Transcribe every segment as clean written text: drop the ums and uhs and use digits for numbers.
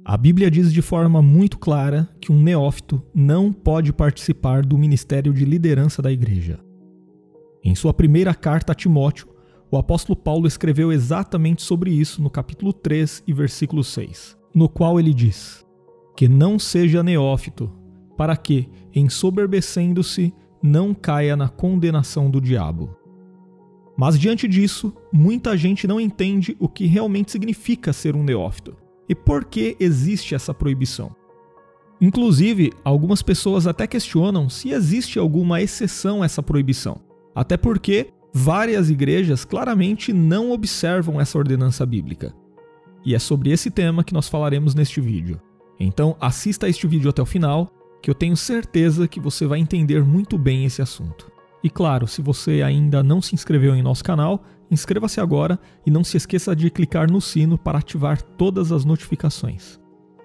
A Bíblia diz de forma muito clara que um neófito não pode participar do ministério de liderança da igreja. Em sua primeira carta a Timóteo, o apóstolo Paulo escreveu exatamente sobre isso no capítulo 3 e versículo 6, no qual ele diz: que não seja neófito, para que, ensoberbecendo-se, não caia na condenação do diabo. Mas diante disso, muita gente não entende o que realmente significa ser um neófito e por que existe essa proibição. Inclusive, algumas pessoas até questionam se existe alguma exceção a essa proibição, até porque várias igrejas claramente não observam essa ordenança bíblica. E é sobre esse tema que nós falaremos neste vídeo. Então assista a este vídeo até o final, que eu tenho certeza que você vai entender muito bem esse assunto. E claro, se você ainda não se inscreveu em nosso canal, inscreva-se agora e não se esqueça de clicar no sino para ativar todas as notificações.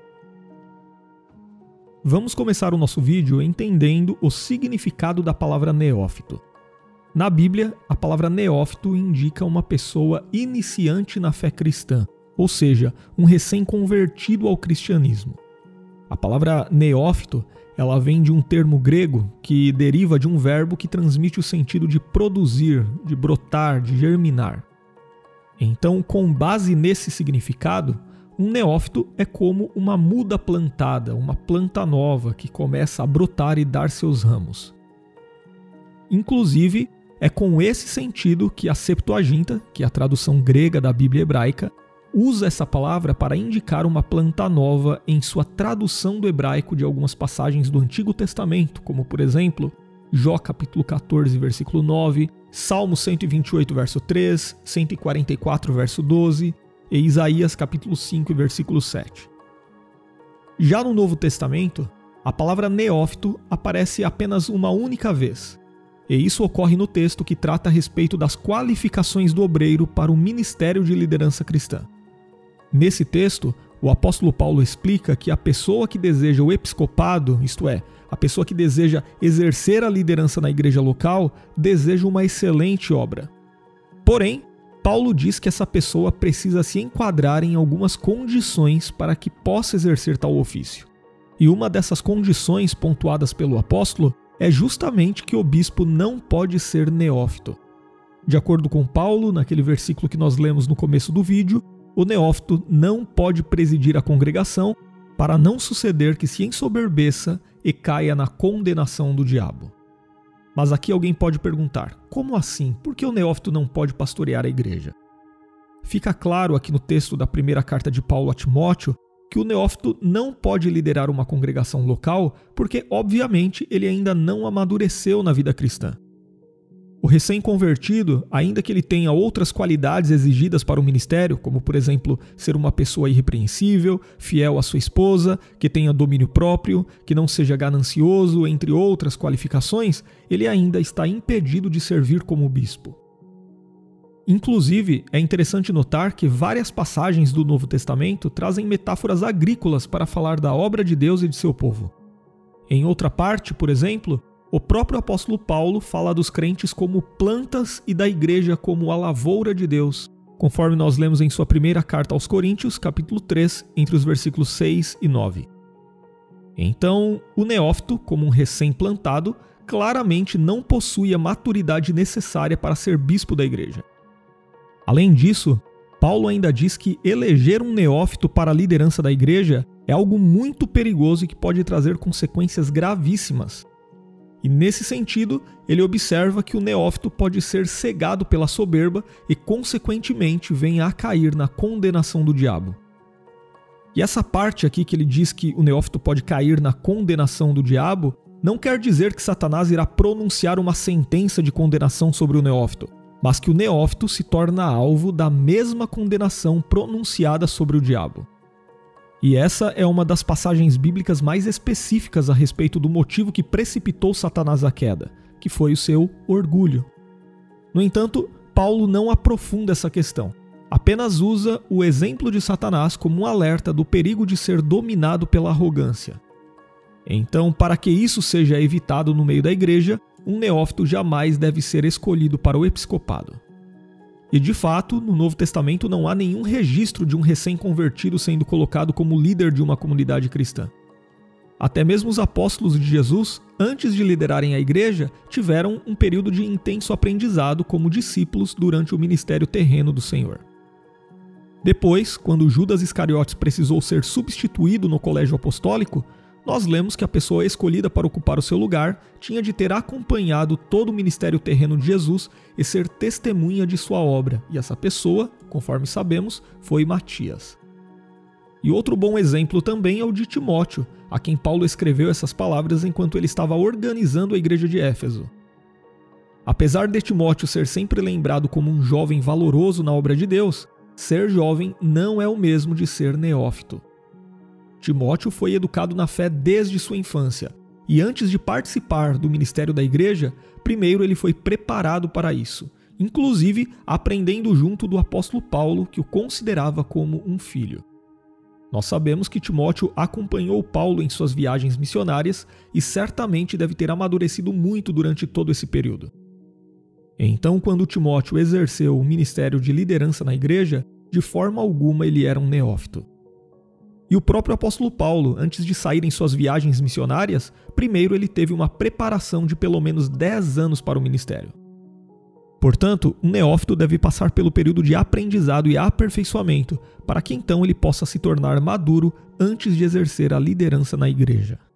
Vamos começar o nosso vídeo entendendo o significado da palavra neófito. Na Bíblia, a palavra neófito indica uma pessoa iniciante na fé cristã, ou seja, um recém-convertido ao cristianismo. A palavra neófito, ela vem de um termo grego que deriva de um verbo que transmite o sentido de produzir, de brotar, de germinar. Então, com base nesse significado, um neófito é como uma muda plantada, uma planta nova que começa a brotar e dar seus ramos. Inclusive, é com esse sentido que a Septuaginta, que é a tradução grega da Bíblia hebraica, usa essa palavra para indicar uma planta nova em sua tradução do hebraico de algumas passagens do Antigo Testamento, como por exemplo, Jó capítulo 14, versículo 9, Salmo 128, verso 3, 144, verso 12 e Isaías capítulo 5, versículo 7. Já no Novo Testamento, a palavra neófito aparece apenas uma única vez, e isso ocorre no texto que trata a respeito das qualificações do obreiro para o ministério de liderança cristã. Nesse texto, o apóstolo Paulo explica que a pessoa que deseja o episcopado, isto é, a pessoa que deseja exercer a liderança na igreja local, deseja uma excelente obra. Porém, Paulo diz que essa pessoa precisa se enquadrar em algumas condições para que possa exercer tal ofício. E uma dessas condições pontuadas pelo apóstolo é justamente que o bispo não pode ser neófito. De acordo com Paulo, naquele versículo que nós lemos no começo do vídeo, o neófito não pode presidir a congregação para não suceder que se ensoberbeça e caia na condenação do diabo. Mas aqui alguém pode perguntar, como assim? Por que o neófito não pode pastorear a igreja? Fica claro aqui no texto da primeira carta de Paulo a Timóteo que o neófito não pode liderar uma congregação local porque, obviamente, ele ainda não amadureceu na vida cristã. O recém-convertido, ainda que ele tenha outras qualidades exigidas para o ministério, como, por exemplo, ser uma pessoa irrepreensível, fiel à sua esposa, que tenha domínio próprio, que não seja ganancioso, entre outras qualificações, ele ainda está impedido de servir como bispo. Inclusive, é interessante notar que várias passagens do Novo Testamento trazem metáforas agrícolas para falar da obra de Deus e de seu povo. Em outra parte, por exemplo, o próprio apóstolo Paulo fala dos crentes como plantas e da igreja como a lavoura de Deus, conforme nós lemos em sua primeira carta aos Coríntios, capítulo 3, entre os versículos 6 e 9. Então, o neófito, como um recém-plantado, claramente não possui a maturidade necessária para ser bispo da igreja. Além disso, Paulo ainda diz que eleger um neófito para a liderança da igreja é algo muito perigoso e que pode trazer consequências gravíssimas. E nesse sentido, ele observa que o neófito pode ser cegado pela soberba e, consequentemente, venha a cair na condenação do diabo. E essa parte aqui que ele diz que o neófito pode cair na condenação do diabo, não quer dizer que Satanás irá pronunciar uma sentença de condenação sobre o neófito, mas que o neófito se torna alvo da mesma condenação pronunciada sobre o diabo. E essa é uma das passagens bíblicas mais específicas a respeito do motivo que precipitou Satanás à queda, que foi o seu orgulho. No entanto, Paulo não aprofunda essa questão, apenas usa o exemplo de Satanás como um alerta do perigo de ser dominado pela arrogância. Então, para que isso seja evitado no meio da igreja, um neófito jamais deve ser escolhido para o episcopado. E de fato, no Novo Testamento não há nenhum registro de um recém-convertido sendo colocado como líder de uma comunidade cristã. Até mesmo os apóstolos de Jesus, antes de liderarem a igreja, tiveram um período de intenso aprendizado como discípulos durante o ministério terreno do Senhor. Depois, quando Judas Iscariotes precisou ser substituído no colégio apostólico, nós lemos que a pessoa escolhida para ocupar o seu lugar tinha de ter acompanhado todo o ministério terreno de Jesus e ser testemunha de sua obra, e essa pessoa, conforme sabemos, foi Matias. E outro bom exemplo também é o de Timóteo, a quem Paulo escreveu essas palavras enquanto ele estava organizando a igreja de Éfeso. Apesar de Timóteo ser sempre lembrado como um jovem valoroso na obra de Deus, ser jovem não é o mesmo de ser neófito. Timóteo foi educado na fé desde sua infância, e antes de participar do ministério da igreja, primeiro ele foi preparado para isso, inclusive aprendendo junto do apóstolo Paulo, que o considerava como um filho. Nós sabemos que Timóteo acompanhou Paulo em suas viagens missionárias e certamente deve ter amadurecido muito durante todo esse período. Então, quando Timóteo exerceu o ministério de liderança na igreja, de forma alguma ele era um neófito. E o próprio apóstolo Paulo, antes de sair em suas viagens missionárias, primeiro ele teve uma preparação de pelo menos 10 anos para o ministério. Portanto, um neófito deve passar pelo período de aprendizado e aperfeiçoamento, para que então ele possa se tornar maduro antes de exercer a liderança na igreja.